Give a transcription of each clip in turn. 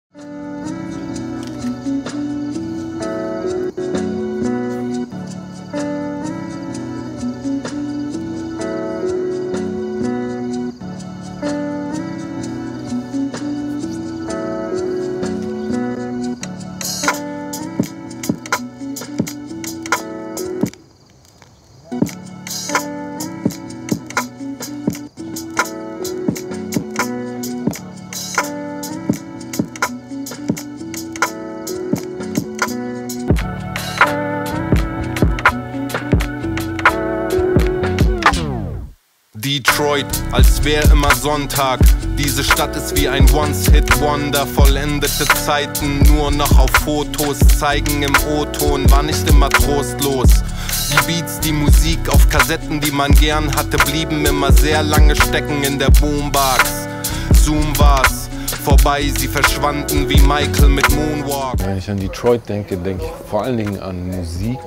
Detroit, als wär immer Sonntag. Diese Stadt ist wie ein Once-Hit-Wonder. Vollendete Zeiten nur noch auf Fotos zeigen im O-Ton, war nicht immer trostlos. Die Beats, die Musik auf Kassetten, die man gern hatte, blieben immer sehr lange stecken in der Boombox. Zoom war's vorbei, sie verschwanden wie Michael mit Moonwalk. Wenn ich an Detroit denke, denke ich vor allen Dingen an Musik,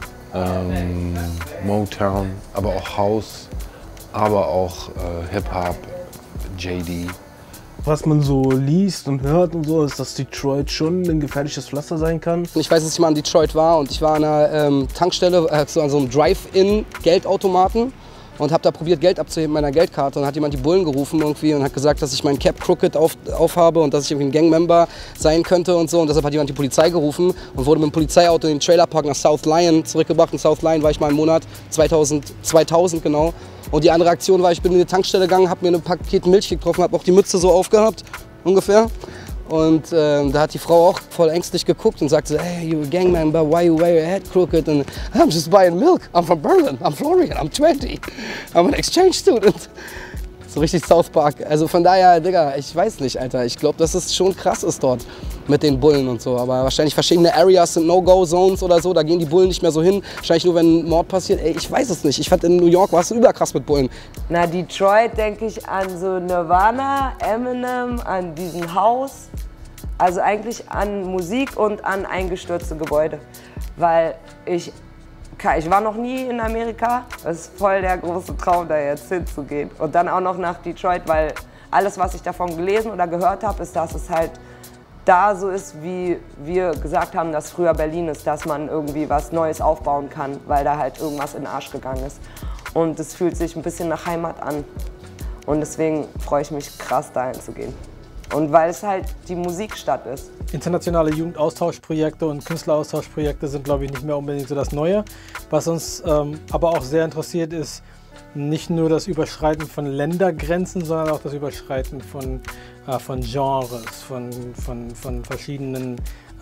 Motown, aber auch House, aber auch Hip-Hop, JD. Was man so liest und hört und so, ist, dass Detroit schon ein gefährliches Pflaster sein kann. Ich weiß, dass ich mal in Detroit war und ich war an einer Tankstelle, so an so einem Drive-In-Geldautomaten und habe da probiert, Geld abzuheben mit meiner Geldkarte. Und hat jemand die Bullen gerufen irgendwie und hat gesagt, dass ich meinen Cap crooked aufhabe und dass ich irgendwie ein Gangmember sein könnte und so. Und deshalb hat jemand die Polizei gerufen und wurde mit dem Polizeiauto in den Trailerpark nach South Lyon zurückgebracht. In South Lyon war ich mal im Monat 2000 genau. Und die andere Aktion war, ich bin in die Tankstelle gegangen, habe mir ein Paket Milch getroffen, habe auch die Mütze so aufgehabt, ungefähr. Und da hat die Frau auch voll ängstlich geguckt und sagte, hey, you're a gang member, why you wear your head crooked? And I'm just buying milk, I'm from Berlin, I'm Florian, I'm 20, I'm an exchange student. So richtig South Park. Also von daher, Digga, ich weiß nicht, Alter. Ich glaube, dass es schon krass ist dort mit den Bullen und so. Aber wahrscheinlich verschiedene Areas sind No-Go-Zones oder so. Da gehen die Bullen nicht mehr so hin. Wahrscheinlich nur, wenn ein Mord passiert. Ey, ich weiß es nicht. Ich fand, in New York war es überkrass mit Bullen. Na, Detroit denke ich an so Nirvana, Eminem, an diesen Haus. Also eigentlich an Musik und an eingestürzte Gebäude. Weil ich war noch nie in Amerika. Das ist voll der große Traum, da jetzt hinzugehen. Und dann auch noch nach Detroit, weil alles, was ich davon gelesen oder gehört habe, ist, dass es halt da so ist, wie wir gesagt haben, dass früher Berlin ist, dass man irgendwie was Neues aufbauen kann, weil da halt irgendwas in den Arsch gegangen ist. Und es fühlt sich ein bisschen nach Heimat an. Und deswegen freue ich mich krass, da hinzugehen. Und weil es halt die Musikstadt ist. Internationale Jugendaustauschprojekte und Künstleraustauschprojekte sind, glaube ich, nicht mehr unbedingt so das Neue. Was uns aber auch sehr interessiert, ist nicht nur das Überschreiten von Ländergrenzen, sondern auch das Überschreiten von Genres, von verschiedenen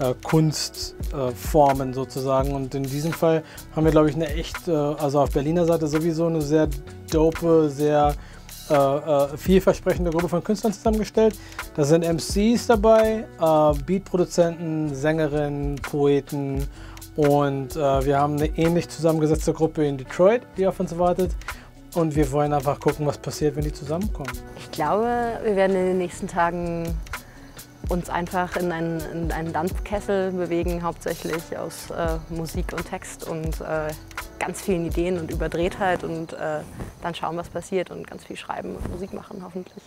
Kunstformen sozusagen. Und in diesem Fall haben wir, glaube ich, eine echt, also auf Berliner Seite sowieso eine sehr dope, sehr vielversprechende Gruppe von Künstlern zusammengestellt. Da sind MCs dabei, Beatproduzenten, Sängerinnen, Poeten und wir haben eine ähnlich zusammengesetzte Gruppe in Detroit, die auf uns wartet. Und wir wollen einfach gucken, was passiert, wenn die zusammenkommen. Ich glaube, wir werden in den nächsten Tagen uns einfach in einen Dampfkessel bewegen, hauptsächlich aus Musik und Text und ganz vielen Ideen und Überdrehtheit und dann schauen, was passiert und ganz viel schreiben und Musik machen, hoffentlich.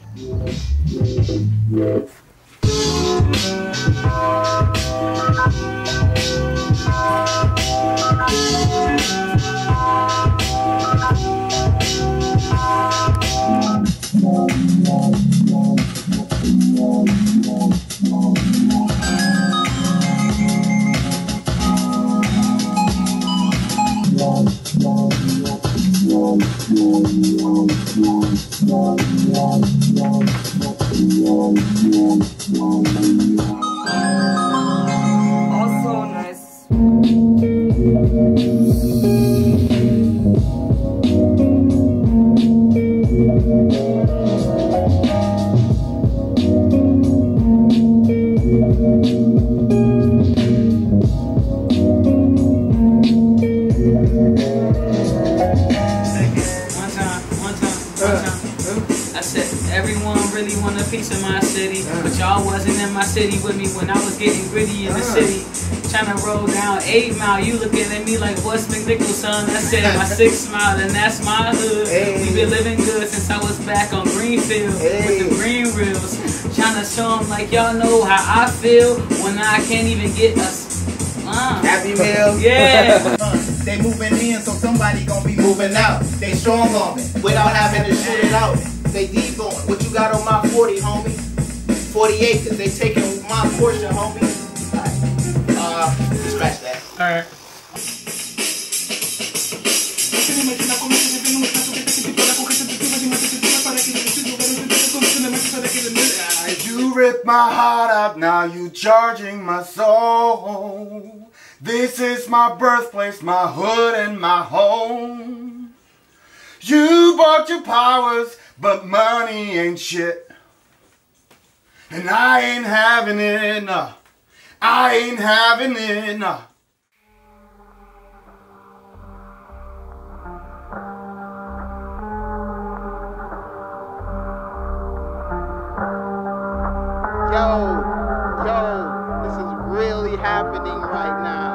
Also nice. Everyone really want a piece of my city, but y'all wasn't in my city with me when I was getting gritty in the city. Tryna roll down 8 Mile, you looking at me like, what's McNichol, son? I said my 6 Mile, and that's my hood. We been living good since I was back on Greenfield with the green reels. Tryna trying to show them like y'all know how I feel when I can't even get us. Happy Meal. Yeah. They moving in, so somebody gonna be moving out. They strong on me without having to shoot it out. They deep on what you got on my 40, homie. 40 acres, they taking my portion, homie. Alright, scratch that. Alright. You ripped my heart out, now you charging my soul. This is my birthplace, my hood and my home. You bought your powers, but money ain't shit. And I ain't having it, nah. I ain't having it, nah. Yo, this is really happening right now.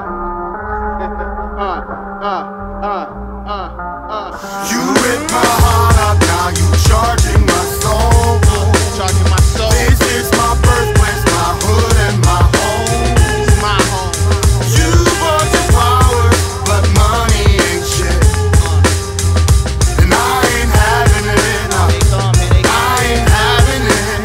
You ripped my heart out, now you charging my soul. Charging my soul. This is my birthplace, my hood and my home. This is my home. You bought your power, but money ain't shit. And I ain't having it, I ain't having it.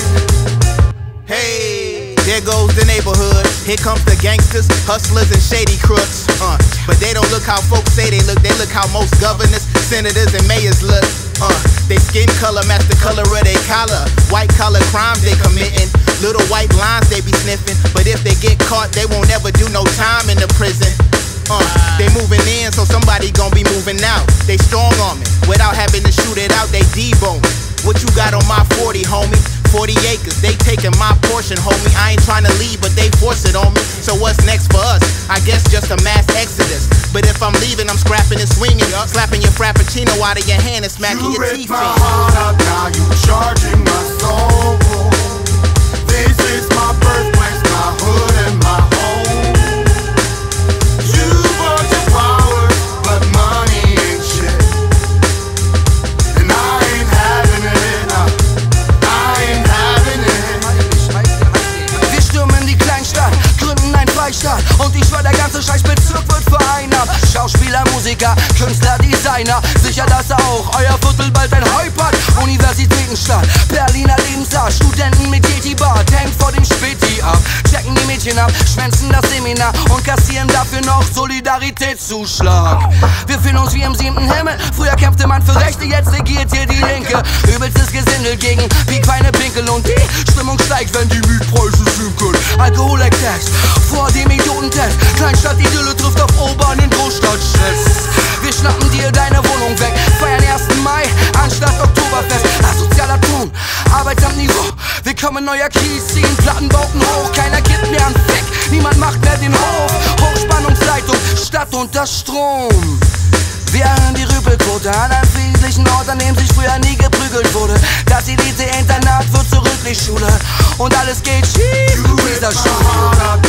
Hey, there goes the neighborhood. Here comes the gangsters, hustlers, and shady crooks. But they don't look how folks say they look how most governors, senators, and mayors look. They skin color match the color of their collar. White collar crimes they committing, little white lines they be sniffing. But if they get caught, they won't ever do no time in the prison. They moving in, so somebody gon' be moving out. They strong on me, without having to shoot it out, they debone. What you got on my 40, homie? 40 acres, they taking my portion, homie. I ain't trying to leave, but they force it on me. So what's next for us? I guess just a mass exodus. But if I'm leaving, I'm scrapping and swinging, slapping your frappuccino out of your hand and smacking your teeth in. You ripped my heart out, now you charging my soul. This is my birthplace, my hood and my home. You bought your power, but money ain't shit. And I ain't having it, I ain't having it. Wir stürmen die Kleinstadt, gründen ein Freistaat. Und ich schwör, der ganze Scheißbezirk wird vereinnahmt. Schauspieler, Musiker, Künstler, Designer. Sicher, dass auch euer Viertel bald ein Hype hat. Universitätenstadt, Berliner Lebensart. Studenten mit Yeti-Bart, hängt vor dem Späti ab. Checken die Mädchen ab, schwänzen das Seminar und kassieren dafür noch Solidaritätszuschlag. Wir fühlen uns wie im 7. Himmel. Früher kämpfte man für Rechte, jetzt regiert hier die Linke. Übelstes Gesindel gegen Piekfeine Pinkel. Und die Stimmung steigt, wenn die Mietpreise sinken. Alkoholexzess vor dem Idiotentest. Kleinstadt-Idylle trifft auf Obern in Großstadtstress. Wir schnappen dir deine Wohnung weg, feiern 1. Mai anstatt Oktoberfest. Asozialer Ton, Arbeitsamtniveau. Willkommen neuer Kies, ziehen Plattenbauten hoch. Keiner gibt mehr einen Fick, niemand macht mehr den Hof. Hochspannungsleitung, Stadt unter Strom. Wir erhöhen die Rüpelquote an einem friedlichen Ort, an dem sich früher nie geprügelt wurde. Das Elite-Internat wird zur Rücklichtschule und alles geht schief in dieser Schule.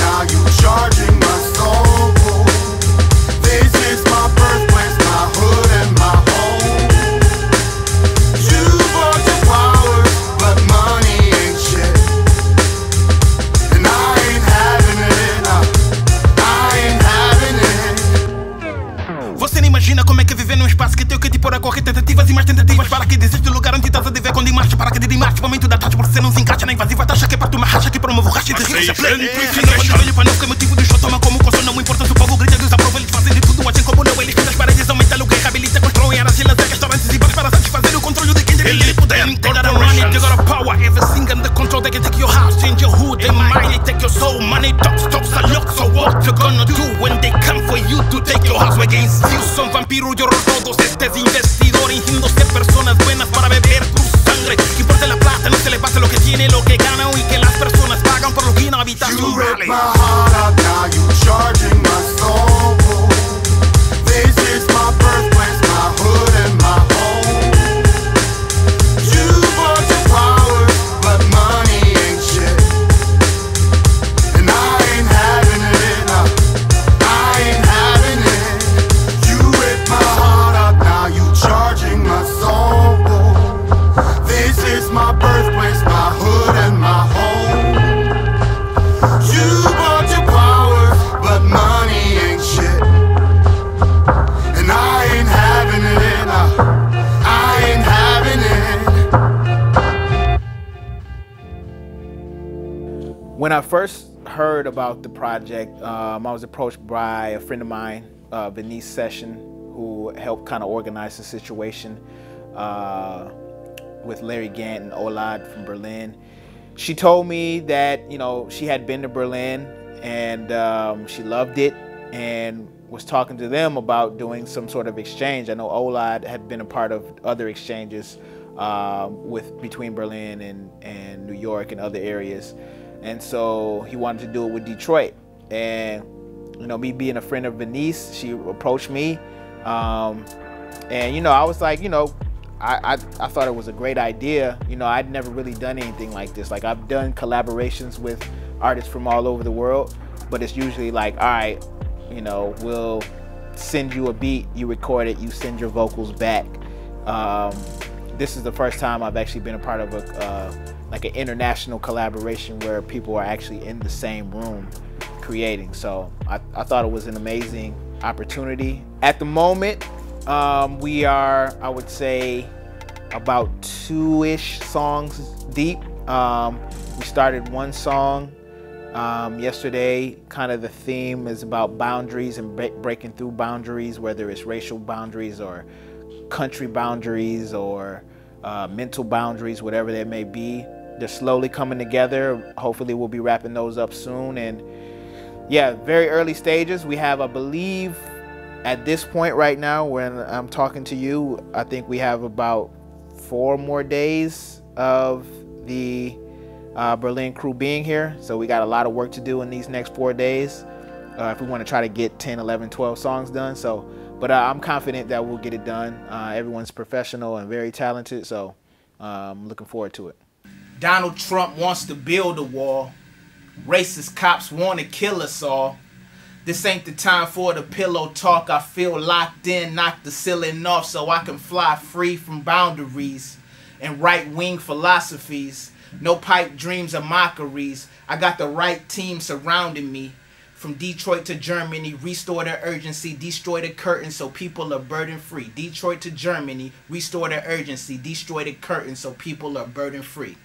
This is my birthplace, my hood and my home. You bought your power, but money ain't shit. And I ain't having it, I ain't having it. Você nem imagina como é que viver num espaço que tem o que te pôr a correr tentativas e mais tentativas para que desiste do lugar onde estás a viver quando em marcha para que de marcha momento da taxa por você não se encaixa na invasiva taxa que parte uma racha que promove o racha e deseja pleno olho para não que motivo do show toma como consome não importa se o povo grita desaprova eles fazem de tudo agem como não eles têm as paredes aumenta aluguel reabilita constroem argilas restaurantes e bares para satisfazer o controle de quem ele puder they got a money they got a power everything under control they can take your house change your hood they mind they take your soul money stops a lot so what you gonna do when they come for you to take your house against you son vampiros yo todos este es investidor ingiéndose personas buenas para beber tu sangre importa la plata no se le pasa lo que tiene lo que gana y que las personas pagan por lo que no habitan You su ripped my heart out, now you charging my soul. This is my birthplace, my hood and my home. You bought your power, but money ain't shit. And I ain't having it, I ain't having it. You ripped my heart out, now you charging my soul. When I first heard about the project, I was approached by a friend of mine, Venice Session, who helped kind of organize the situation with Larry Gant and Olad from Berlin. She told me that, you know, she had been to Berlin and she loved it and was talking to them about doing some sort of exchange. I know Olad had been a part of other exchanges between Berlin and New York and other areas. And so he wanted to do it with Detroit. And, you know, me being a friend of Venice, she approached me. And, you know, I was like, you know, I thought it was a great idea. You know, I'd never really done anything like this. Like, I've done collaborations with artists from all over the world, but it's usually like, all right, you know, we'll send you a beat, you record it, you send your vocals back. This is the first time I've actually been a part of like an international collaboration where people are actually in the same room creating. So I thought it was an amazing opportunity. At the moment, we are, I would say, about 2-ish songs deep. We started one song yesterday. Kind of the theme is about boundaries and breaking through boundaries, whether it's racial boundaries or country boundaries or mental boundaries, whatever they may be. They're slowly coming together. Hopefully we'll be wrapping those up soon. And yeah, very early stages. We have, I believe, at this point right now when I'm talking to you, I think we have about 4 more days of the Berlin crew being here. So we got a lot of work to do in these next 4 days if we want to try to get 10, 11, 12 songs done. So, but I'm confident that we'll get it done. Everyone's professional and very talented, so I'm looking forward to it. Donald Trump wants to build a wall. Racist cops want to kill us all. This ain't the time for the pillow talk. I feel locked in, knock the ceiling off so I can fly free from boundaries and right-wing philosophies. No pipe dreams or mockeries. I got the right team surrounding me. From Detroit to Germany, restore the urgency, destroy the curtain so people are burden-free. Detroit to Germany, restore the urgency, destroy the curtain so people are burden-free.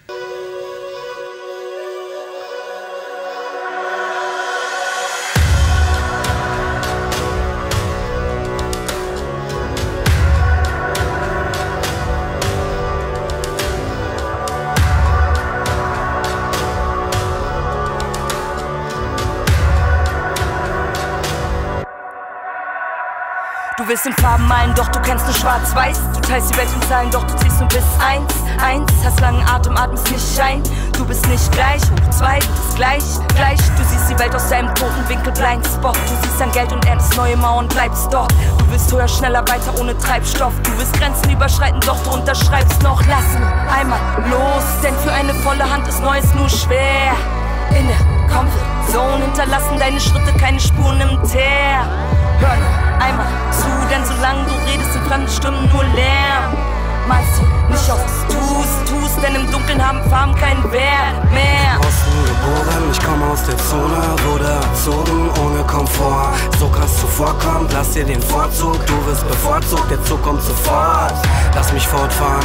Du willst in Farben malen, doch du kennst nur schwarz-weiß. Du teilst die Welt in Zahlen, doch du ziehst nur bis 1. Hast langen Atem, atmest nicht ein. Du bist nicht gleich, hoch 2, du bist gleich. Du siehst die Welt aus deinem toten Winkel, Blindspot. Du siehst dein Geld und erntest neue Mauern, bleibst dort. Du willst höher, schneller, weiter, ohne Treibstoff. Du willst Grenzen überschreiten, doch du unterschreibst noch. Lass nur einmal los, denn für eine volle Hand ist Neues nur schwer. In der Comfort Zone hinterlassen deine Schritte keine Spuren im Teer. Hör nur einmal zu, denn solange du redest, sind fremde Stimmen nur Lärm. Malst du nicht auf, was tust, denn im Dunkeln haben Farben keinen Wert mehr. Osten geboren, ich komme aus der Zone, wurde erzogen ohne Komfort. So kannst du vorkommen, lass dir den Vorzug, du wirst bevorzugt, der Zug kommt sofort. Lass mich fortfahren,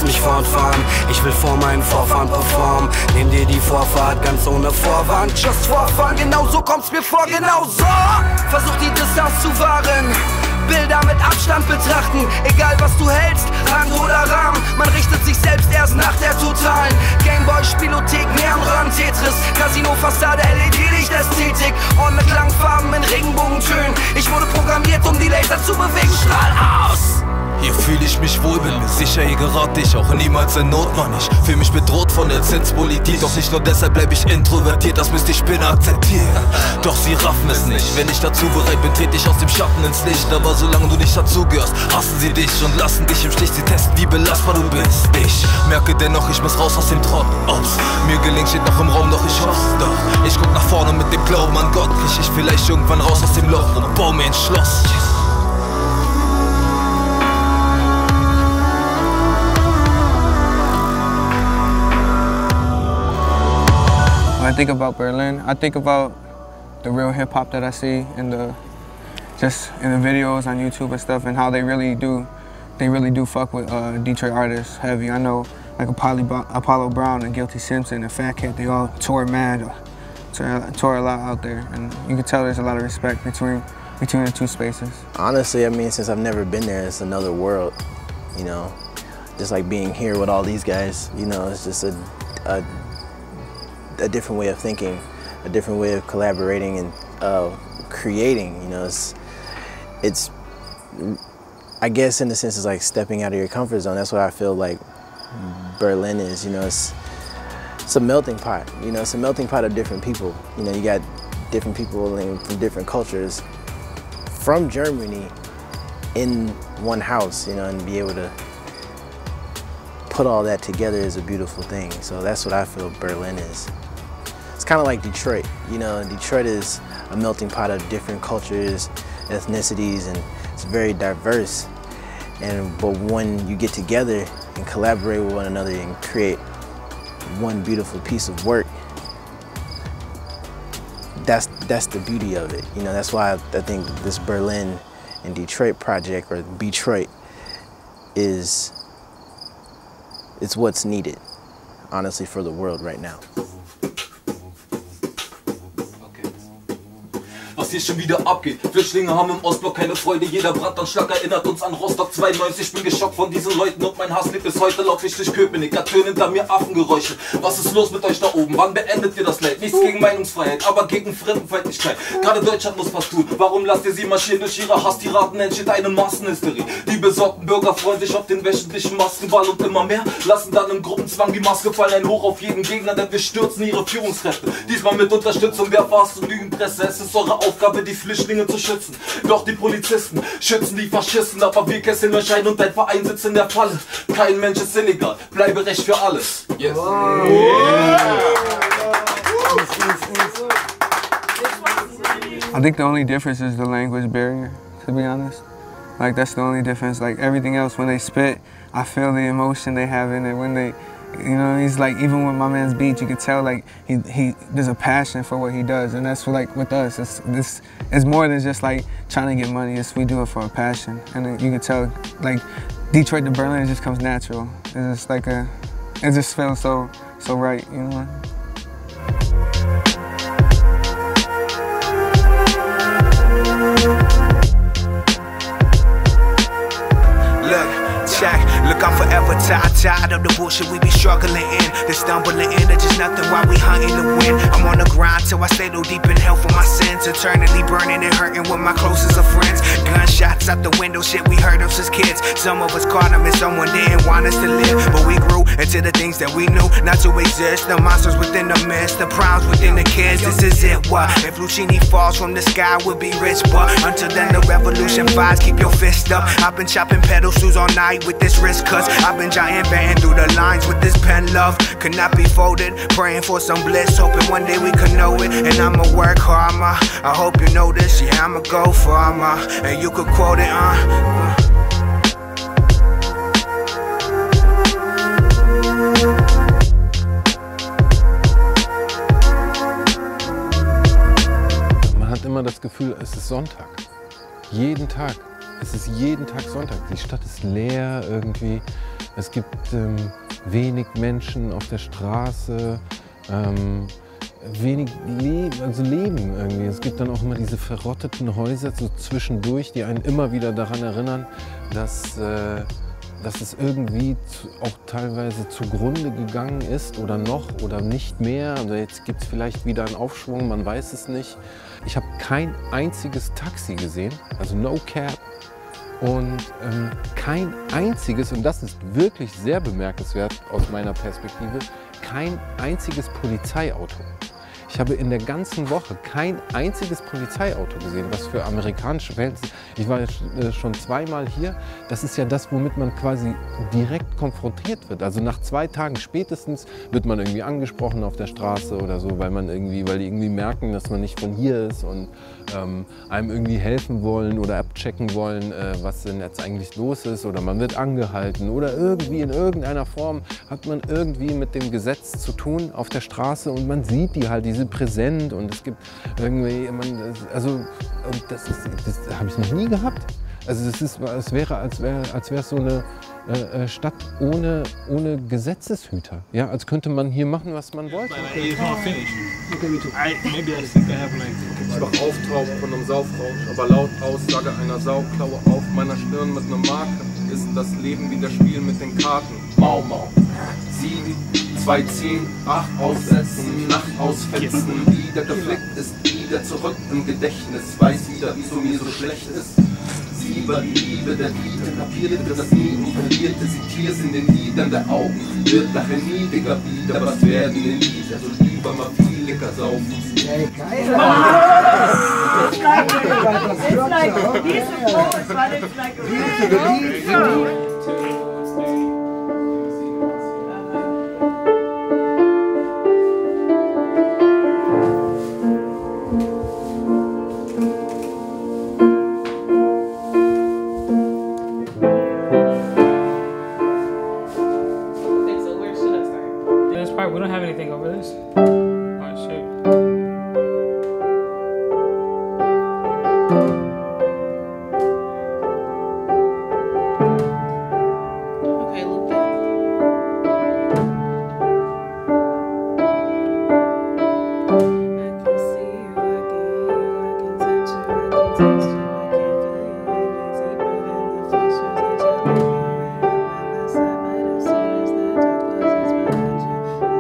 ich will vor meinen Vorfahren performen. Nehm dir die Vorfahrt ganz ohne Vorwand, just vorfahren, genau so kommt's mir vor, genau so. Versuch die Distanz zu wahren, Bilder mit Abstand betrachten, egal was du hältst, Rand oder Rahmen. Man richtet sich selbst erst nach der totalen Gameboy, Spielothek, Neonröhren, Tetris, Casino-Fassade, LED-Licht-Ästhetik und mit Klangfarben in Regenbogentönen. Ich wurde programmiert, um die Laser zu bewegen. Strahl aus! Hier fühle ich mich wohl, bin mir sicher, hier gerate ich auch niemals in Not, Mann. Ich fühle mich bedroht von der Zinspolitik, doch nicht nur deshalb bleib ich introvertiert, das müsst die Spinner akzeptieren. Doch sie raffen es nicht, wenn ich dazu bereit bin, trete ich aus dem Schatten ins Licht. Aber solange du nicht dazugehörst, hassen sie dich und lassen dich im Stich. Sie testen, wie belastbar du bist. Ich merke dennoch, ich muss raus aus dem Trott. Ob's mir gelingt, steht noch im Raum, doch ich hoff's. Doch ich guck nach vorne mit dem Glauben an Gott, krieg ich vielleicht irgendwann raus aus dem Loch und baue mir ein Schloss. When I think about Berlin, I think about the real hip hop that I see in the videos on YouTube and stuff, and how they really do fuck with Detroit artists heavy. I know like Apollo Brown and Guilty Simpson and Fat Cat, they all tour mad tour a lot out there, and you can tell there's a lot of respect between the two spaces. Honestly, I mean, since I've never been there, it's another world, you know. Just like being here with all these guys, you know, it's just a different way of thinking, a different way of collaborating and creating, you know. It's I guess in a sense it's like stepping out of your comfort zone. That's what I feel like Berlin is, you know. It's a melting pot, you know. It's a melting pot of different people. You know, you got different people from different cultures from Germany in one house, you know, and be able to put all that together is a beautiful thing. So that's what I feel Berlin is. It's kind of like Detroit, you know. Detroit is a melting pot of different cultures, ethnicities, and it's very diverse. But when you get together and collaborate with one another and create one beautiful piece of work, that's the beauty of it. You know, that's why I think this Berlin and Detroit project, or Betroit, it's what's needed, honestly, for the world right now. Was hier schon wieder abgeht. Flüchtlinge haben im Ostblock keine Freude. Jeder Brandanschlag erinnert uns an Rostock 92. Bin geschockt von diesen Leuten und mein Hass lebt bis heute. Lauf ich durch Köpenick, Töne hinter mir Affengeräusche. Was ist los mit euch da oben? Wann beendet ihr das Leid? Nichts gegen Meinungsfreiheit, aber gegen Fremdenfeindlichkeit. Gerade Deutschland muss was tun. Warum lasst ihr sie marschieren? Durch ihre Hasstiraden entsteht eine Massenhysterie. Die besorgten Bürger freuen sich auf den wöchentlichen Maskenball und immer mehr lassen dann im Gruppenzwang die Maske fallen. Ein Hoch auf jeden Gegner, denn wir stürzen ihre Führungskräfte. Diesmal mit Unterstützung der Fast- und Lügenpresse. Es ist eure Aufgabe, die Flüchtlinge zu schützen. Doch die Polizisten schützen die Faschisten. Aber wir kesseln euch ein und dein Verein sitzt in der Falle. Kein Mensch ist illegal, bleibe Recht für alles. Yes. I think the only difference is the language barrier, to be honest. Like, that's the only difference. Like, everything else, when they spit, I feel the emotion they have in it. When they, you know, he's like, even with my man's beat, you can tell like there's a passion for what he does, and that's like with us. It's more than just like trying to get money. We do it for a passion, and you can tell like Detroit to Berlin, it just comes natural. It's just like it just feels so right, you know. Look, I'm forever tired of the bullshit we be struggling in. The stumbling in, it's just nothing while we hunting the wind. I'm on the grind till I stay low deep in hell for my sins. Eternally burning and hurting with my closest of friends. Gunshots out the window, shit we heard of since kids. Some of us caught them and someone didn't want us to live. But we grew into the things that we knew not to exist. The monsters within the mist, the problems within the kids. This is it, what? If Lucini falls from the sky, we'll be rich. But until then, the revolution fires, keep your fist up. I've been chopping pedal shoes all night with this wrist, cause I've been giant through the lines with this pen. Love could not be folded, praying for some bliss, hoping one day we could know it. And I'ma work hard, I hope you know this. Yeah, I'ma go far, and you could quote it, Man hat immer das Gefühl, es ist Sonntag. Jeden Tag. Es ist jeden Tag Sonntag. Die Stadt ist leer irgendwie. Es gibt wenig Menschen auf der Straße, wenig Leben irgendwie. Es gibt dann auch immer diese verrotteten Häuser so zwischendurch, die einen immer wieder daran erinnern, dass es irgendwie auch teilweise zugrunde gegangen ist oder noch oder nicht mehr. Also jetzt gibt es vielleicht wieder einen Aufschwung, man weiß es nicht. Ich habe kein einziges Taxi gesehen, also no cab. Und kein einziges, und das ist wirklich sehr bemerkenswert aus meiner Perspektive, kein einziges Polizeiauto. Ich habe in der ganzen Woche kein einziges Polizeiauto gesehen, was für amerikanische Verhältnisse. Ich war schon zweimal hier. Das ist ja das, womit man quasi direkt konfrontiert wird. Also nach 2 Tagen spätestens wird man irgendwie angesprochen auf der Straße oder so, weil die irgendwie merken, dass man nicht von hier ist und einem irgendwie helfen wollen oder abchecken wollen, was denn jetzt eigentlich los ist. Oder man wird angehalten oder irgendwie in irgendeiner Form hat man irgendwie mit dem Gesetz zu tun auf der Straße und man sieht die halt, diese präsent und es gibt irgendwie, das habe ich noch nie gehabt. Also es wäre, als wäre es so eine Stadt ohne Gesetzeshüter. Ja, als könnte man hier machen, was man wollte. Okay. Okay, me too. Maybe I think I have like... Ich wach auftauchen von einem Saufrausch, aber laut Aussage einer Sauklaue auf meiner Stirn mit einer Marke. Ist das Leben wie das Spiel mit den Karten. Mau, mau. 7, 2, 10, 8 aussetzen, Nacht ausfetzen. Wieder gefleckt ist, wieder zurück im Gedächtnis. Weiß wieder, wieso mir so schlecht ist. Sie war die Liebe der Lieder, kapierte das nie und verlierte sie Tiers in den Lidern der Augen. Wird nachher niedriger wieder, was werden in dieser, so lieber mal viel Licker saufen. Hey, geil! It's like, he's a poet, but it's like a real We don't have anything over this. Oh shit. Okay, look that. I can see you, I can hear you, I can touch you, I can taste you, I can feel you in deeper than the flesh you touch. I love you when you're by my side, but as soon as the door closes behind you.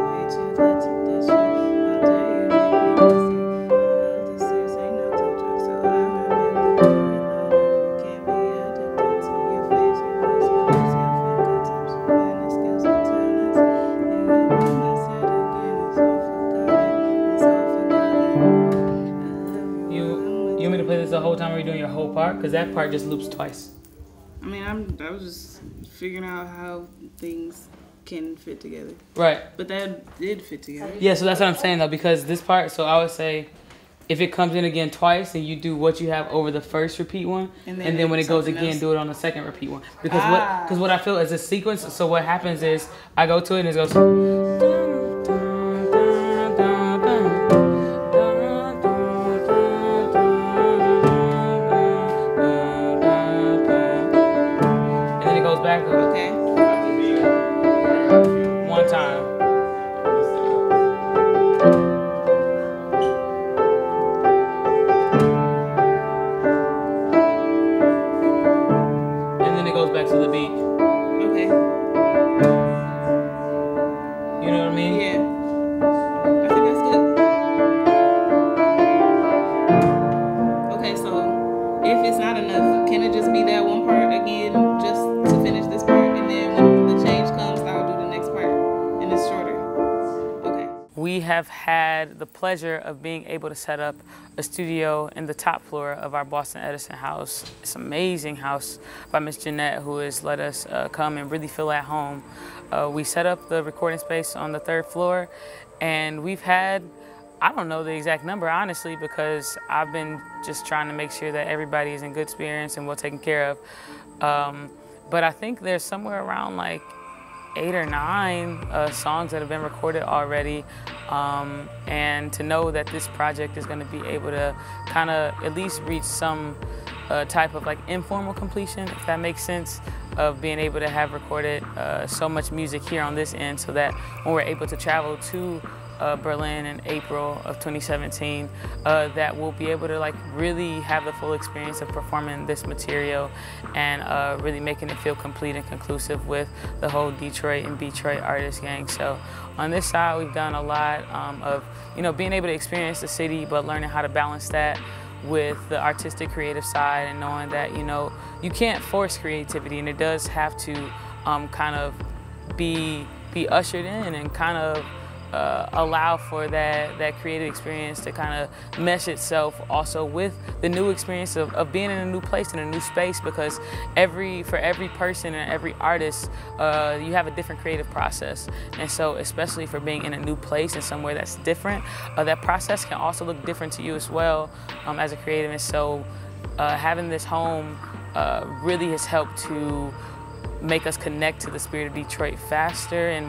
You want me to play this the whole time, or are you doing your whole part? Because that part just loops twice. I mean, I was just figuring out how things can fit together. Right. But that did fit together. Yeah, so that's what I'm saying though, because this part, so I would say, if it comes in again twice, and you do what you have over the first repeat one, and then when it goes again, else. Do it on the second repeat one. Because what I feel is a sequence, so what happens is, I go to it and it goes... Okay. One time. And then it goes back to the beat. Okay. You know what I mean? Yeah. I think that's good. Okay, so if it's not enough, can it just be that one part again, just to finish this part, and then when the change comes, I'll do the next part, and it's shorter. Okay. We have had the pleasure of being able to set up a studio in the top floor of our Boston Edison house. It's an amazing house by Miss Jeanette, who has let us come and really feel at home. We set up the recording space on the 3rd floor, and we've had, I don't know the exact number, honestly, because I've been just trying to make sure that everybody is in good spirits and well taken care of. But I think there's somewhere around like 8 or 9 songs that have been recorded already. And to know that this project is going to be able to kind of at least reach some type of like informal completion, if that makes sense, of being able to have recorded so much music here on this end, so that when we're able to travel to Berlin in April of 2017, that we'll be able to like really have the full experience of performing this material and really making it feel complete and conclusive with the whole Detroit and Betroit artist gang. So on this side, we've done a lot of being able to experience the city, but learning how to balance that with the artistic creative side, and knowing that you can't force creativity, and it does have to kind of be ushered in and kind of allow for that creative experience to kind of mesh itself also with the new experience of being in a new place, in a new space, because for every person and every artist, you have a different creative process. And so especially for being in a new place and somewhere that's different, that process can also look different to you as well as a creative. And so having this home really has helped to make us connect to the spirit of Detroit faster and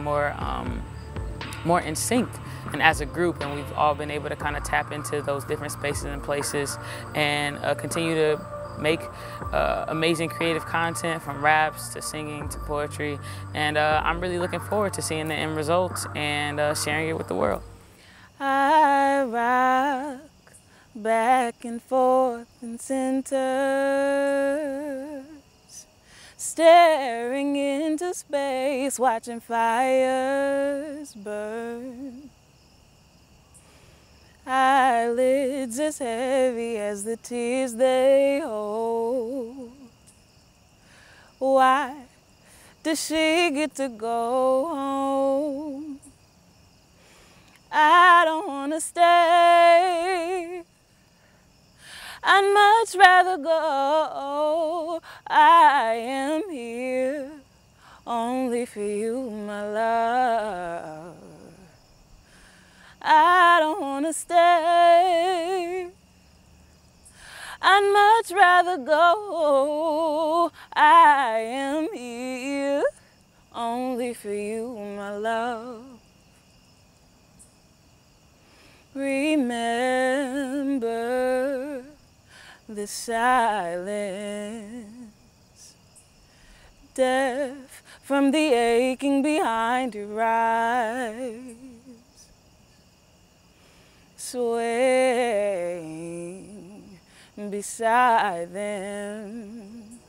more in sync and as a group, and we've all been able to kind of tap into those different spaces and places and continue to make amazing creative content, from raps to singing to poetry, and I'm really looking forward to seeing the end results and sharing it with the world. I rock back and forth in centers, staring into space, watching fires burn. Eyelids as heavy as the tears they hold. Why does she get to go home? I don't wanna stay. I'd much rather go. I am here only for you, my love. I don't wanna stay. I'd much rather go. I am here only for you, my love. Remember the silence, deaf from the aching behind your eyes, swaying beside them,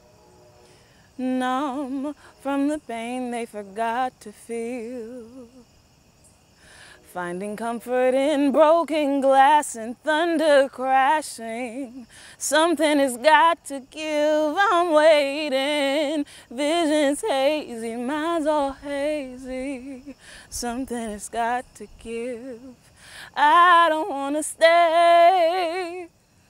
numb from the pain they forgot to feel, finding comfort in broken glass and thunder crashing. Something has got to give, I'm waiting. Visions hazy, mind's all hazy. Something has got to give. I don't wanna stay.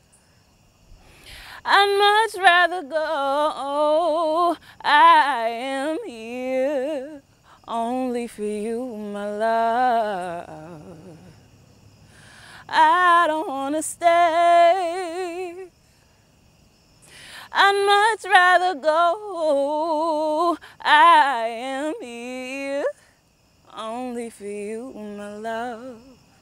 I'd much rather go. I am here only for you, my love. I don't wanna stay. I'd much rather go. I am here only for you, my love.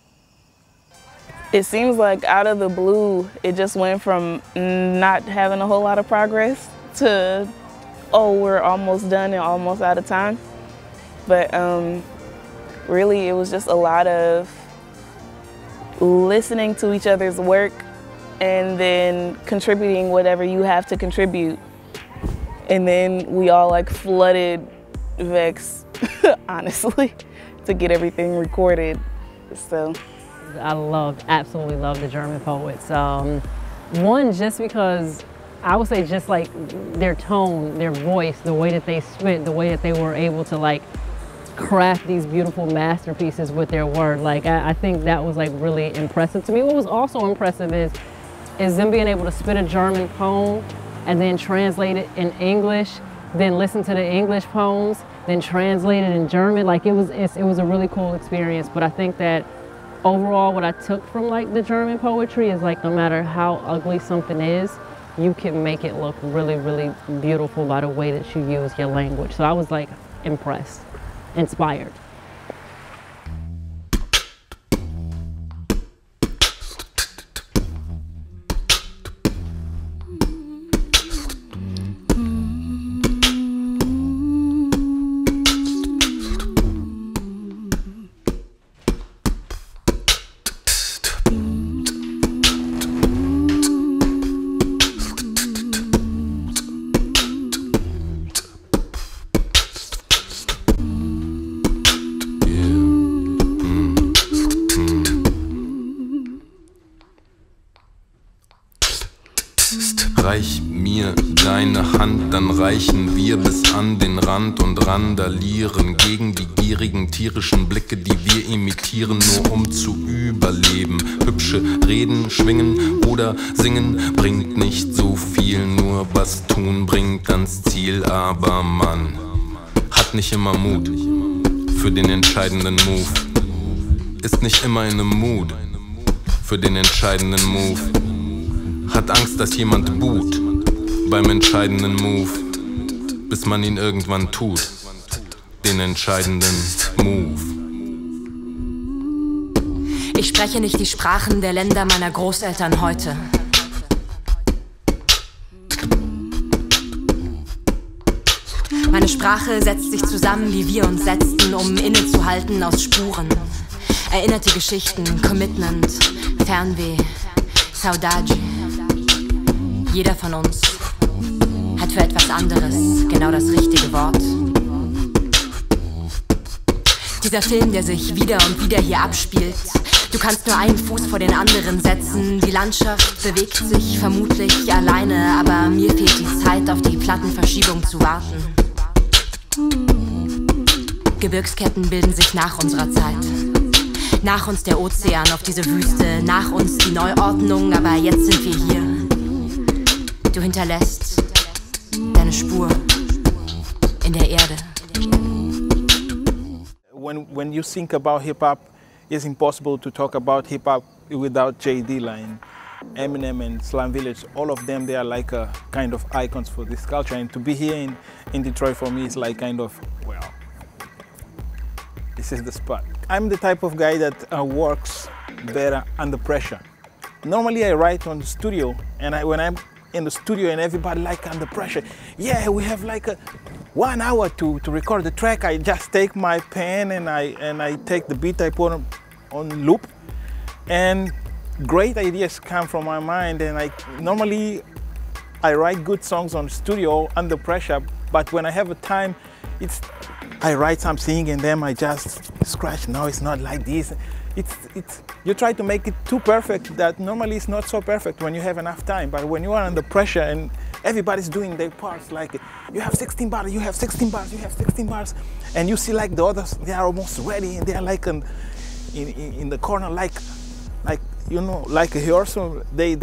It seems like out of the blue, it just went from not having a whole lot of progress to, oh, we're almost done and almost out of time. But really, it was just a lot of listening to each other's work and then contributing whatever you have to contribute. And then we all like flooded Vex, honestly, to get everything recorded. So I absolutely loved the German poets. One, just because I would say just like their tone, their voice, the way that they spit, the way that they were able to like craft these beautiful masterpieces with their word. Like I think that was like really impressive to me. What was also impressive is them being able to spit a German poem and then translate it in English, then listen to the English poems, then translate it in German. Like it was a really cool experience. But I think that overall, what I took from like the German poetry is like no matter how ugly something is, you can make it look really, really beautiful by the way that you use your language. So I was like impressed, inspired. Reich mir deine Hand, dann reichen wir bis an den Rand und randalieren gegen die gierigen tierischen Blicke, die wir imitieren, nur um zu überleben. Hübsche Reden, schwingen oder singen bringt nicht so viel, nur was tun bringt ans Ziel. Aber man hat nicht immer Mut für den entscheidenden Move, ist nicht immer in einem Mood für den entscheidenden Move. Hat Angst, dass jemand buht beim entscheidenden Move, bis man ihn irgendwann tut, den entscheidenden Move. Ich spreche nicht die Sprachen der Länder meiner Großeltern heute. Meine Sprache setzt sich zusammen, wie wir uns setzten, um innezuhalten aus Spuren. Erinnerte Geschichten, Commitment, Fernweh, Saudade. Jeder von uns hat für etwas anderes genau das richtige Wort. Dieser Film, der sich wieder und wieder hier abspielt. Du kannst nur einen Fuß vor den anderen setzen. Die Landschaft bewegt sich vermutlich alleine, aber mir fehlt die Zeit, auf die Plattenverschiebung zu warten. Gebirgsketten bilden sich nach unserer Zeit. Nach uns der Ozean auf diese Wüste, nach uns die Neuordnung, aber jetzt sind wir hier. Du hinterlässt deine Spur in der Erde. When you think about hip-hop, it's impossible to talk about hip-hop without J. Dilla and Eminem and Slum Village. All of them, they are like a kind of icons for this culture. And to be here in Detroit for me is like kind of, well, this is the spot. I'm the type of guy that works better under pressure. Normally I write on the studio, and when I'm in the studio and everybody like under pressure, yeah, we have like 1 hour to record the track. I just take my pen and I take the beat, I put on loop, and great ideas come from my mind. And normally I write good songs on the studio under pressure, but when I have a time, I write something and then I just scratch. No, it's not like this. You try to make it too perfect that normally it's not so perfect when you have enough time. But when you are under pressure and everybody's doing their parts, like you have 16 bars, you have 16 bars, you have 16 bars, and you see like the others, they are almost ready and they are like in the corner, like you know, like a horse. They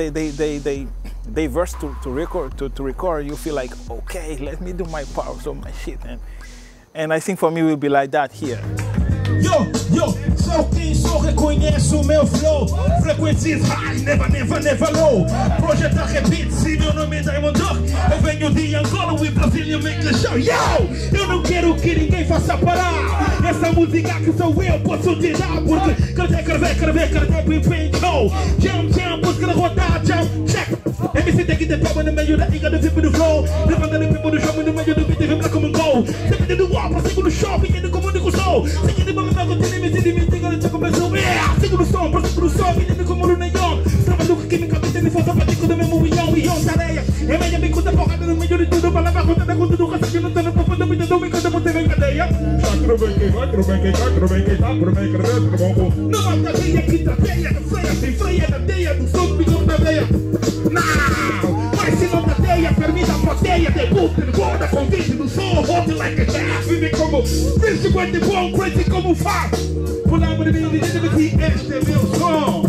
verse to record. You feel like, okay, let me do my parts of my shit, and I think for me it will be like that here. Yo, só quem só reconhece o meu flow. Frequências high, never low. Projeto repite, se meu nome é Diamond Dog. Eu venho de Angola e Brasília make the show. Yo, eu não quero que ninguém faça parar. Essa música que sou eu posso te dar. Porque cardé, bem, jam, busca na rodada, jam, check. MC tem que ter palma no meio da liga do VIP do flow. Levantando o pipo do show no meio do beat, vem pra como um gol. Sempre do wall, prossigo no shopping e no comunico show. Seguindo pra me continuar, me senti, me diga, já começou. Sigo no som, prossigo no som, menino como no neon. Estava no que me cabeça, me falta patico do mesmo ião da areia. É meia bico da porrada no meio de tudo. Pra levar conta da conta do raça que não tá no povo da vida do me canta, você vem cadeia. Sacro bem que vai, não há cadeia que trapeia, não freia, sem freia na teia, do som do da veia. Não, mas se não tateia, permita a plateia, debuta, engorda, convite do som, hot like a cat. Vive como principalmente bom, crazy como faz. Pulamos de mim, este é meu som.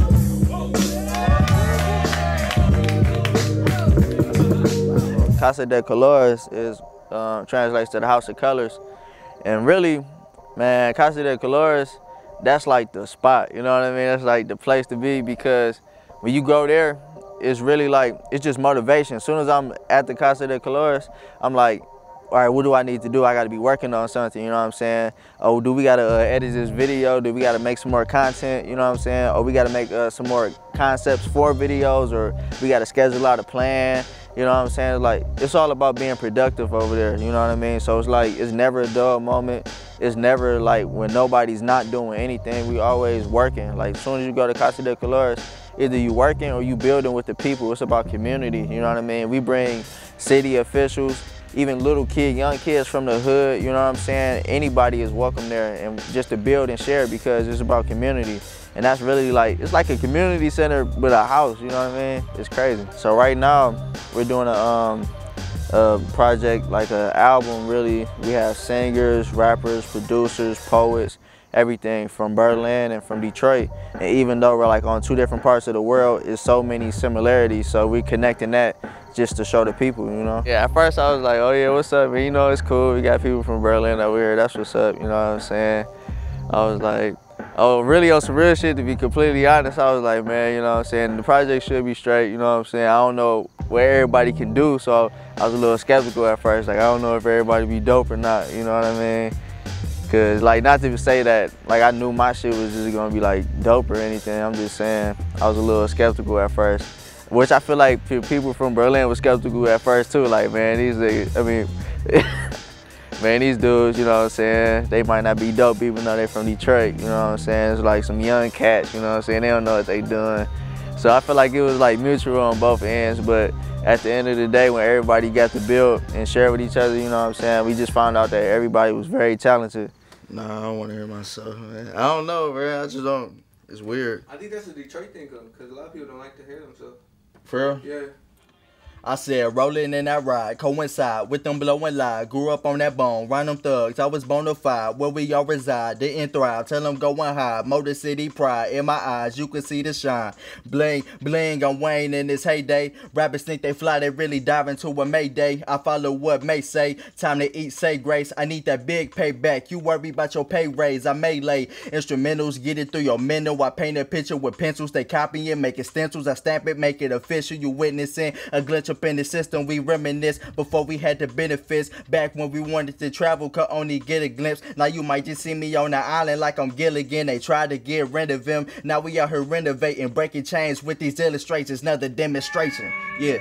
Casa de Colores translates to the House of Colors, and really, man, Casa de Colores, that's like the spot, you know what I mean? That's like the place to be, because when you go there, it's really like, it's just motivation. As soon as I'm at the Casa de Colores, I'm like, all right, what do I need to do? I gotta be working on something, you know what I'm saying? Oh, do we gotta edit this video? Do we gotta make some more content, you know what I'm saying? Or we gotta make some more concepts for videos, or we gotta schedule out a plan, you know what I'm saying? Like, it's all about being productive over there, you know what I mean? So it's like, it's never a dull moment. It's never like when nobody's not doing anything. We always working. Like, as soon as you go to Casa de Colores, either you working or you building with the people. It's about community, you know what I mean? We bring city officials, even little kids, young kids from the hood, you know what I'm saying? Anybody is welcome there, and just to build and share, because it's about community. And that's really like, it's like a community center with a house, you know what I mean? It's crazy. So right now, we're doing a project, like an album really. We have singers, rappers, producers, poets, everything from Berlin and from Detroit. And even though we're like on 2 different parts of the world, it's so many similarities, so we're connecting that just to show the people, you know? Yeah, at first I was like, oh yeah, what's up? And you know, it's cool, we got people from Berlin over here, that's what's up, you know what I'm saying? I was like, oh, really on some real shit, to be completely honest, I was like, man, you know what I'm saying, the project should be straight, you know what I'm saying? I don't know what everybody can do, so I was a little skeptical at first, like, I don't know if everybody be dope or not, you know what I mean? Cause like, not to say that, like, I knew my shit was just gonna be like dope or anything, I'm just saying, I was a little skeptical at first. Which I feel like people from Berlin were skeptical at first too, like, man, these niggas, I mean, man, these dudes, you know what I'm saying, they might not be dope even though they're from Detroit, you know what I'm saying? It's like some young cats, you know what I'm saying? They don't know what they doing. So I feel like it was like mutual on both ends, but at the end of the day, when everybody got to build and share with each other, you know what I'm saying, we just found out that everybody was very talented. Nah, I don't want to hear myself, man. I don't know, man. I just don't. It's weird. I think that's a Detroit thing, because a lot of people don't like to hear themselves. For real? Yeah. I said, rolling in that ride, coincide with them blowing live. Grew up on that bone, run them thugs. I was bona fide, where we all reside. Didn't thrive, tell them go and hide. Motor City pride, in my eyes, you can see the shine. Bling, bling, I'm Wayne in this heyday. Rappers think they fly, they really dive into a Mayday. I follow what May say, time to eat, say grace. I need that big payback, you worry about your pay raise. I melee instrumentals, get it through your mental. I paint a picture with pencils, they copy it, make it stencils. I stamp it, make it official. You witnessing a glitch up in the system, we reminisce before we had the benefits. Back when we wanted to travel, could only get a glimpse. Now you might just see me on the island like I'm Gilligan. They tried to get rid of him. Now we out here renovating, breaking chains with these illustrations. Another demonstration. Yeah.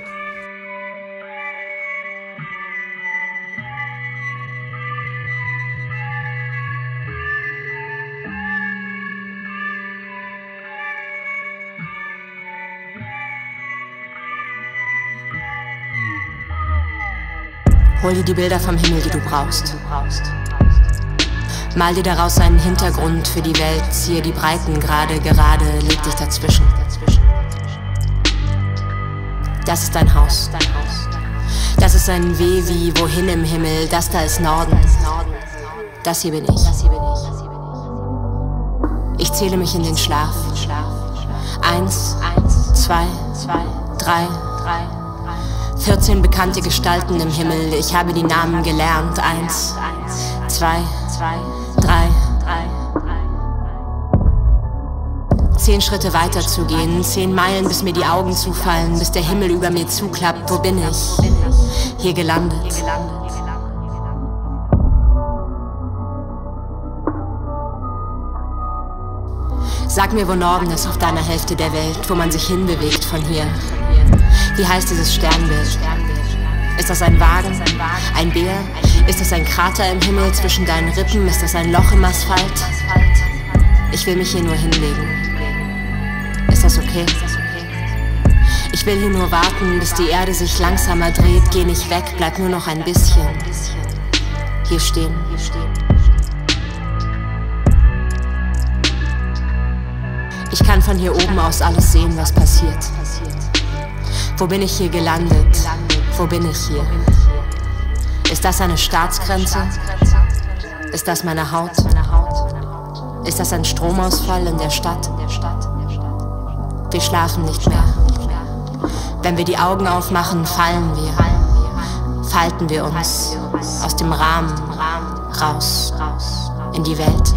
Hol dir die Bilder vom Himmel, die du brauchst. Mal dir daraus einen Hintergrund für die Welt, ziehe die Breiten gerade, leg dich dazwischen. Das ist dein Haus. Das ist ein W wie wohin im Himmel, das da ist Norden. Das hier bin ich. Ich zähle mich in den Schlaf. 1, 2, 3, 14 bekannte Gestalten im Himmel, ich habe die Namen gelernt. 1, 2, 3. 10 Schritte weiter zu gehen, 10 Meilen, bis mir die Augen zufallen, bis der Himmel über mir zuklappt. Wo bin ich? Hier gelandet. Sag mir, wo Norden ist auf deiner Hälfte der Welt, wo man sich hinbewegt von hier. Wie heißt dieses Sternbild? Ist das ein Wagen? Ein Bär? Ist das ein Krater im Himmel zwischen deinen Rippen? Ist das ein Loch im Asphalt? Ich will mich hier nur hinlegen. Ist das okay? Ich will hier nur warten, bis die Erde sich langsamer dreht. Geh nicht weg, bleib nur noch ein bisschen hier stehen. Ich kann von hier oben aus alles sehen, was passiert. Wo bin ich hier gelandet? Wo bin ich hier? Ist das eine Staatsgrenze? Ist das meine Haut? Ist das ein Stromausfall in der Stadt? Wir schlafen nicht mehr. Wenn wir die Augen aufmachen, fallen wir. Falten wir uns aus dem Rahmen raus in die Welt.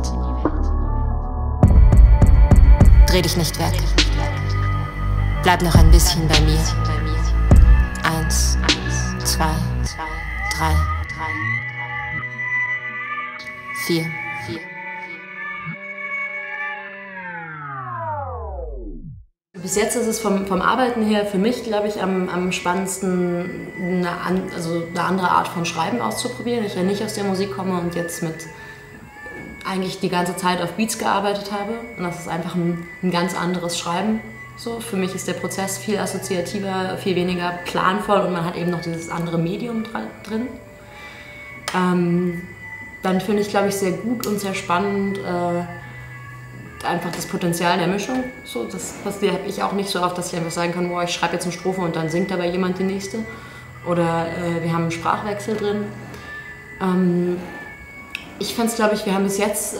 Dreh dich nicht weg. Bleib noch ein bisschen bei mir. 1, 2, 3, 4. Bis jetzt ist es vom Arbeiten her für mich, glaube ich, am spannendsten, eine andere Art von Schreiben auszuprobieren. Ich ja nicht aus der Musik komme und jetzt mit eigentlich die ganze Zeit auf Beats gearbeitet habe. Und das ist einfach ein ganz anderes Schreiben. So, für mich ist der Prozess viel assoziativer, viel weniger planvoll und man hat eben noch dieses andere Medium drin. Dann finde ich, glaube ich, sehr gut und sehr spannend einfach das Potenzial der Mischung. So, das habe ich auch nicht so oft, dass ich einfach sagen kann, boah, ich schreibe jetzt eine Strophe und dann singt dabei jemand die nächste. Oder wir haben einen Sprachwechsel drin. Ich fand es, glaube ich, wir haben bis jetzt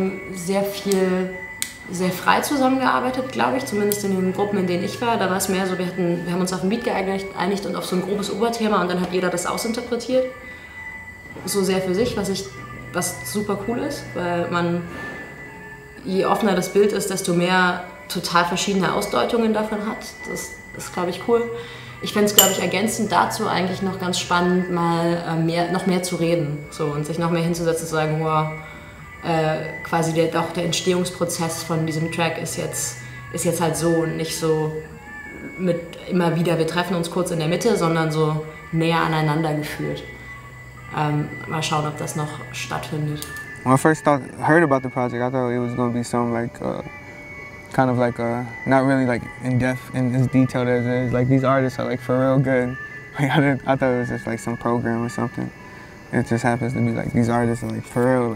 sehr frei zusammengearbeitet, glaube ich, zumindest in den Gruppen, in denen ich war. Da war es mehr so, wir haben uns auf ein Beat geeinigt und auf so ein grobes Oberthema und dann hat jeder das ausinterpretiert. So sehr für sich, was super cool ist, weil je offener das Bild ist, desto mehr total verschiedene Ausdeutungen davon hat. Das ist, glaube ich, cool. Ich fände es, glaube ich, ergänzend dazu eigentlich noch ganz spannend, mal noch mehr zu reden so, und sich noch mehr hinzusetzen und zu sagen, wow, quasi der Entstehungsprozess von diesem Track ist jetzt halt so und nicht so mit immer wieder, wir treffen uns kurz in der Mitte, sondern so näher aneinander gefühlt. Mal schauen, ob das noch stattfindet. When I first heard about the project, I thought it was going to be some like, kind of like not really like in depth and as detailed as it is. Like these artists are like for real good. Like I thought it was just like some program or something. It just happens to be like these artists are like for real,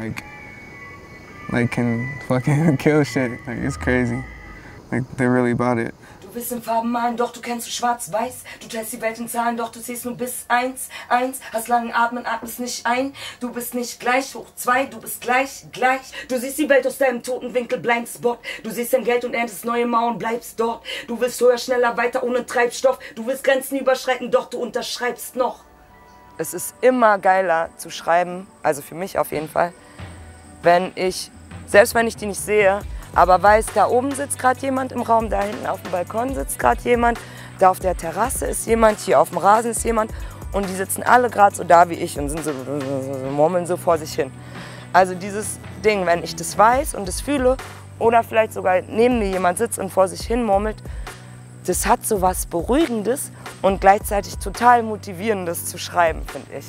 like can fucking kill shit. Like it's crazy. Like they're really about it. Du willst in Farben malen, doch du kennst so schwarz-weiß. Du teilst die Welt in Zahlen, doch du siehst nur bis 1, 1. Hast langen Atmen, atmest nicht ein. Du bist nicht gleich hoch 2, du bist gleich, gleich. Du siehst die Welt aus deinem toten Winkel, Blindspot. Du siehst dein Geld und erntest neue Mauern, bleibst dort. Du willst höher, schneller, weiter, ohne Treibstoff. Du willst Grenzen überschreiten, doch du unterschreibst noch. Es ist immer geiler zu schreiben, also für mich auf jeden Fall, wenn ich, selbst wenn ich die nicht sehe, aber weiß, da oben sitzt gerade jemand im Raum, da hinten auf dem Balkon sitzt gerade jemand, da auf der Terrasse ist jemand, hier auf dem Rasen ist jemand und die sitzen alle gerade so da wie ich und sind so murmeln so vor sich hin. Also dieses Ding, wenn ich das weiß und das fühle oder vielleicht sogar neben mir jemand sitzt und vor sich hin murmelt, das hat so was Beruhigendes und gleichzeitig total Motivierendes zu schreiben, finde ich.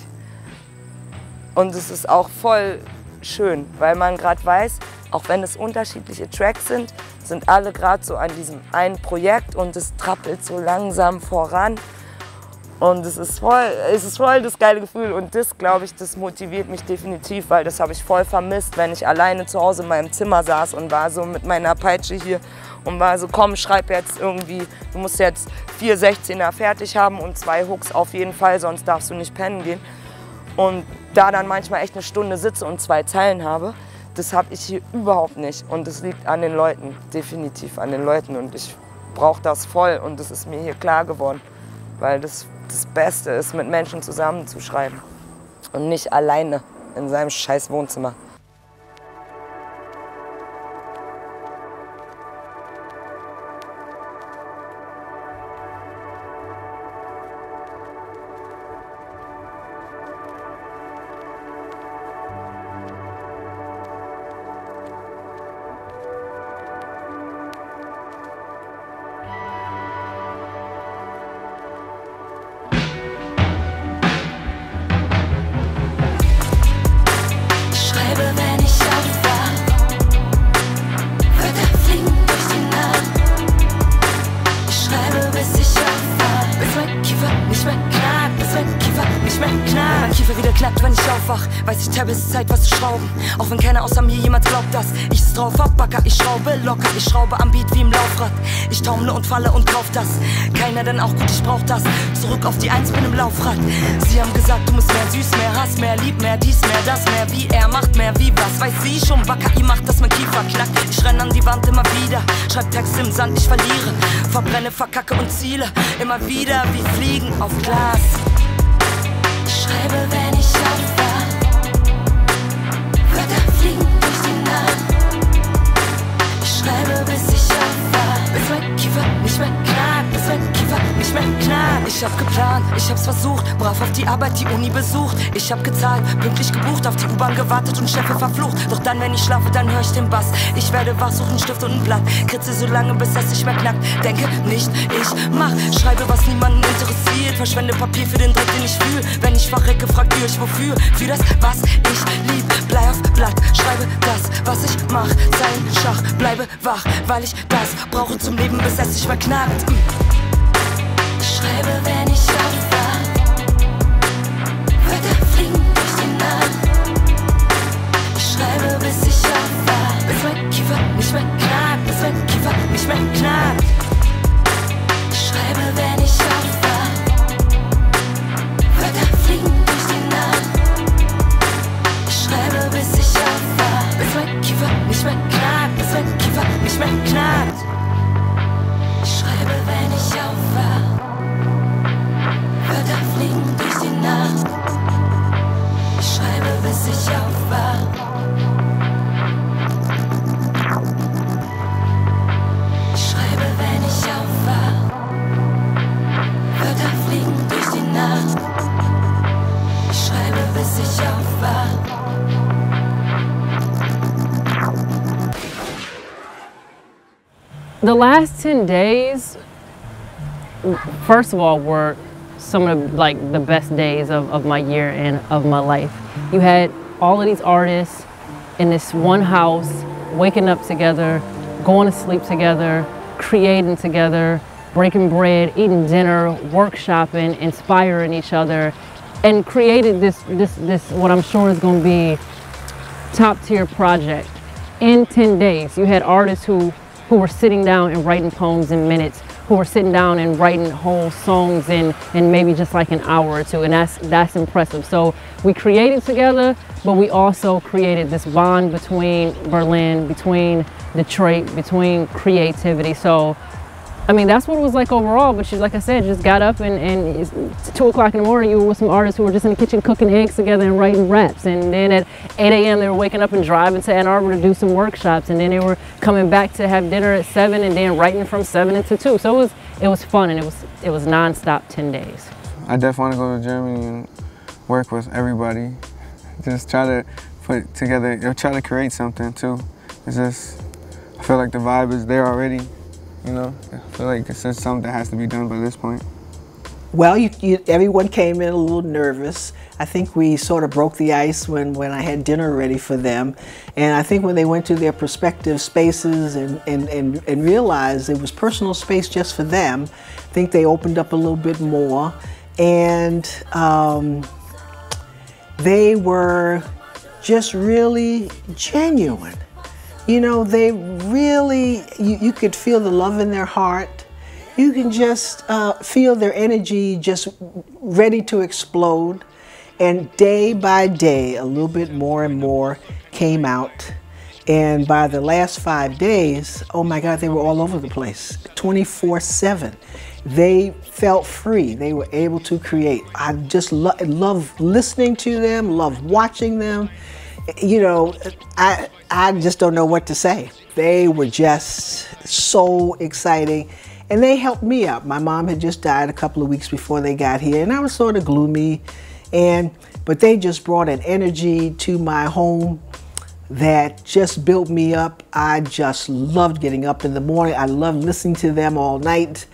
Und es ist auch voll schön, weil man gerade weiß, auch wenn es unterschiedliche Tracks sind alle gerade so an diesem einen Projekt und es trappelt so langsam voran. Und es ist voll das geile Gefühl und das, glaube ich, das motiviert mich definitiv, weil das habe ich voll vermisst, wenn ich alleine zu Hause in meinem Zimmer saß und war so mit meiner Peitsche hier und war so, komm, schreib jetzt irgendwie, du musst jetzt 4 16er fertig haben und 2 Hooks auf jeden Fall, sonst darfst du nicht pennen gehen. Und da dann manchmal echt eine Stunde sitze und 2 Zeilen habe, das habe ich hier überhaupt nicht. Und das liegt an den Leuten, definitiv an den Leuten. Und ich brauche das voll und das ist mir hier klar geworden. Weil das Beste ist, mit Menschen zusammenzuschreiben und nicht alleine in seinem scheiß Wohnzimmer. Weiß ich, es ist Zeit, was zu schrauben. Auch wenn keiner außer mir jemals glaubt, dass ich es drauf hab, Backer, ich schraube locker, ich schraube am Beat wie im Laufrad. Ich taumle und falle und kauf das. Keiner denn auch gut, ich brauch das. Zurück auf die 1, bin im Laufrad. Sie haben gesagt, du musst mehr süß, mehr Hass, mehr Lieb, mehr dies, mehr das, mehr wie er macht, mehr wie was. Weiß sie schon, Backer, ihr macht, dass mein Kiefer knackt. Ich renn an die Wand immer wieder, schreib Texte im Sand, ich verliere. Verbrenne, verkacke und ziele immer wieder wie Fliegen auf Glas. Ich schreibe, wenn ich aufwache. Ich schreibe, bis ich aufwache, bis mein Kiefer nicht mehr knackt, bis mein Kiefer nicht mehr knackt. Ich hab geplant, ich hab's versucht, brav auf die Arbeit, die Uni besucht. Ich hab gezahlt, pünktlich gebucht, auf die U-Bahn gewartet und Chefe verflucht. Doch dann, wenn ich schlafe, dann hör ich den Bass. Ich werde wach, suche einen Stift und ein Blatt, kritze so lange, bis es nicht mehr knackt. Denke nicht, ich mach, schreibe, was niemanden interessiert. Verschwende Papier für den Dreck, den ich fühl. Wenn ich verrecke, fragt ihr euch wofür. Für das, was ich lieb, bleib auf Blatt. Schreibe das, was ich mach, sein Schach. Bleibe wach, weil ich das brauche zum Leben, bis es nicht mehr knackt. Ich schreibe, wenn ich aufwache. Wörter fliegen durch die Nacht. Ich schreibe, bis ich aufwache, bis mein Kiefer nicht mehr knackt, bis mein Kiefer nicht mehr knackt. Ich schreibe, wenn ich aufwache. Wörter fliegen durch die Nacht. Ich schreibe, bis ich aufwache, bis mein Kiefer nicht mehr knackt, bis mein Kiefer nicht mehr knackt. Ich schreibe, wenn ich aufwache. Wörter fliegen durch die Nacht. Ich schreibe, bis ich aufwache. Ich schreibe, wenn ich aufwache. Wörter fliegen durch die Nacht. Ich schreibe, bis ich aufwache. The last 10 days, first of all, were some of like the best days of my year and of my life. You had all of these artists in this one house, waking up together, going to sleep together, creating together, breaking bread, eating dinner, workshopping, inspiring each other, and created this what I'm sure is going to be top tier project. In 10 days, you had artists who were sitting down and writing poems in minutes, who were sitting down and writing whole songs in maybe just like an hour or two, and that's impressive. So we created together, but we also created this bond between Berlin, between Detroit, between creativity. So I mean, that's what it was like overall, but like I said, just got up and it's 2 o'clock in the morning, you were with some artists who were just in the kitchen cooking eggs together and writing raps. And then at 8 a.m. they were waking up and driving to Ann Arbor to do some workshops. And then they were coming back to have dinner at 7 and then writing from 7 to 2. So it was fun, and it was nonstop 10 days. I definitely want to go to Germany and work with everybody. Just try to put together, try to create something too. It's just, I feel like the vibe is there already. You know, I feel like it's just something that has to be done by this point. Well, everyone came in a little nervous. I think we sort of broke the ice when I had dinner ready for them. And I think when they went to their prospective spaces and realized it was personal space just for them, I think they opened up a little bit more. And they were just really genuine. You know, they really, you could feel the love in their heart. You can just feel their energy just ready to explode. And day by day, a little bit more and more came out. And by the last 5 days, oh my God, they were all over the place, 24/7. They felt free. They were able to create. I just love listening to them, love watching them. You know, I just don't know what to say. They were just so exciting, and they helped me out. My mom had just died a couple of weeks before they got here, and I was sort of gloomy, but they just brought an energy to my home that just built me up. I just loved getting up in the morning. I loved listening to them all night.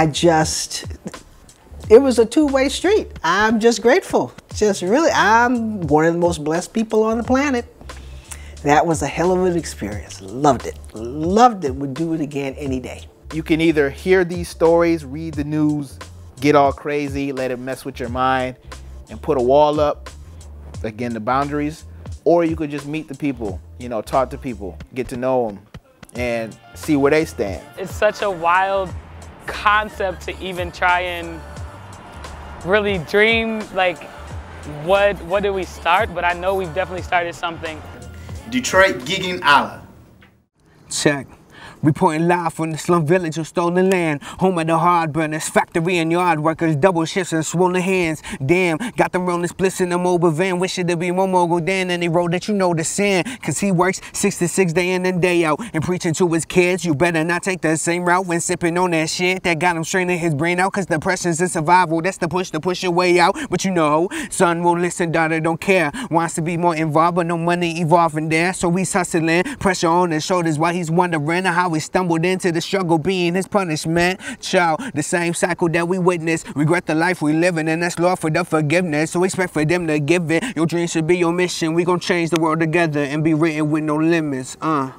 It was a two-way street. I'm just grateful. Just really, I'm one of the most blessed people on the planet. That was a hell of an experience. Loved it. Loved it. Would do it again any day. You can either hear these stories, read the news, get all crazy, let it mess with your mind, and put a wall up, again, the boundaries, or you could just meet the people, you know, talk to people, get to know them, and see where they stand. It's such a wild concept to even try and really dream, like, what did we start? But I know we've definitely started something. Detroit gigging Allah. Check. Reporting live from the slum village of stolen land, home of the hard burners, factory and yard workers, double shifts and swollen hands. Damn, got them rolling splits in a mobile van, wishing to be more mogul than any road that you know to sand. Cause he works 6 to 6 day in and day out, and preaching to his kids, you better not take the same route when sipping on that shit that got him straining his brain out. Cause the pressure's in survival, that's the push your way out. But you know, son won't listen, daughter don't care. Wants to be more involved, but no money evolving there. So he's hustling, pressure on his shoulders while he's wondering how we stumbled into the struggle being his punishment. Child, the same cycle that we witness. Regret the life we living, and that's Lord for the forgiveness. So expect for them to give it. Your dream should be your mission. We gon' change the world together and be written with no limits. Dope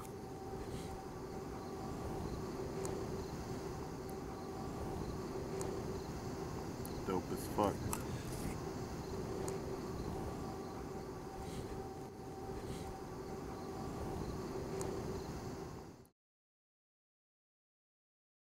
as fuck.